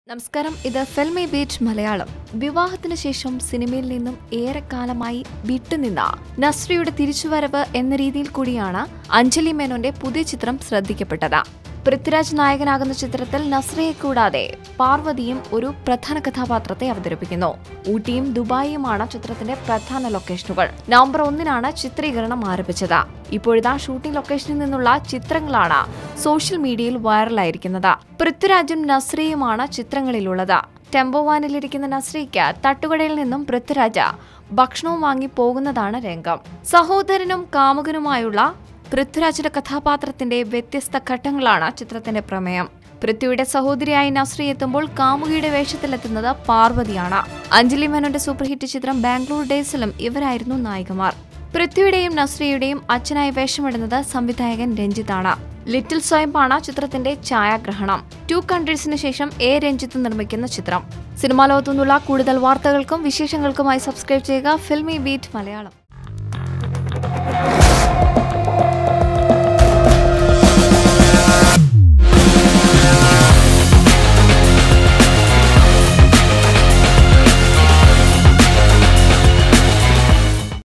നമസ്കാരം, ഇത് ഫിൽമിബീറ്റ് മലയാളം. വിവാഹത്തിന് ശേഷം സിനിമയിൽ നിന്നും ഏറെക്കാലമായി വിട്ടുനിന്ന നസ്രിയുടെ തിരിച്ചുവരവ് എന്ന രീതിയിൽ കൂടിയാണ് അഞ്ജലി മേനോന്റെ പുതിയ ചിത്രം ശ്രദ്ധിക്കപ്പെട്ടത്. പൃഥ്വിരാജ് നായകനാകുന്ന ചിത്രത്തിൽ നസ്രിയെ കൂടാതെ പാർവതിയും ഒരു പ്രധാന കഥാപാത്രത്തെ അവതരിപ്പിക്കുന്നു. ഊട്ടിയും ദുബായിയുമാണ് ചിത്രത്തിന്റെ പ്രധാന ലൊക്കേഷനുകൾ. നവംബർ 1-നാണ് ചിത്രീകരണം ആരംഭിച്ചത്. ഇപ്പോഴിതാ ഷൂട്ടിംഗ് ലൊക്കേഷനിൽ നിന്നുള്ള ചിത്രങ്ങളാണ് സോഷ്യൽ മീഡിയയിൽ വൈറലായിരിക്കുന്നത്. പൃഥ്വിരാജും നസ്രിയുമാണ് ചിത്രങ്ങളിലുള്ളത്. ടെമ്പോ വാനിലിരിക്കുന്ന നസ്രിക്ക് തട്ടുകടയിൽ നിന്നും പൃഥ്വിരാജ് ഭക്ഷണവും വാങ്ങി പോകുന്നതാണ് രംഗം. സഹോദരനും കാമുകനുമായുള്ള പൃഥ്വിരാജിന്റെ കഥാപാത്രത്തിന്റെ വ്യത്യസ്ത ഘട്ടങ്ങളാണ് ചിത്രത്തിന്റെ പ്രമേയം. പൃഥ്വിയുടെ സഹോദരിയായി നസ്രി എത്തുമ്പോൾ കാമുകിയുടെ വേഷത്തിലെത്തുന്നത് പാർവതിയാണ്. അഞ്ജലി മേനോന്റെ സൂപ്പർഹിറ്റ് ചിത്രം ബാംഗ്ലൂർ ഡേയ്സിലും ഇവരായിരുന്നു നായികമാർ. പൃഥ്വിയുടെയും നസ്രിയുടെയും അച്ഛനായി വേഷമിടുന്നത് സംവിധായകൻ രഞ്ജിത്താണ്. ലിറ്റിൽ സ്വയംപാണ് ചിത്രത്തിന്റെ ഛായാഗ്രഹണം. 2 കൺട്രീസിന് ശേഷം രഞ്ജിത്ത് നിർമ്മിക്കുന്ന ചിത്രം. സിനിമാ ലോകത്തു നിന്നുള്ള കൂടുതൽ വാർത്തകൾക്കും വിശേഷങ്ങൾക്കുമായി സബ്സ്ക്രൈബ് ചെയ്യുക ഫിൽമി ബീറ്റ് മലയാളം.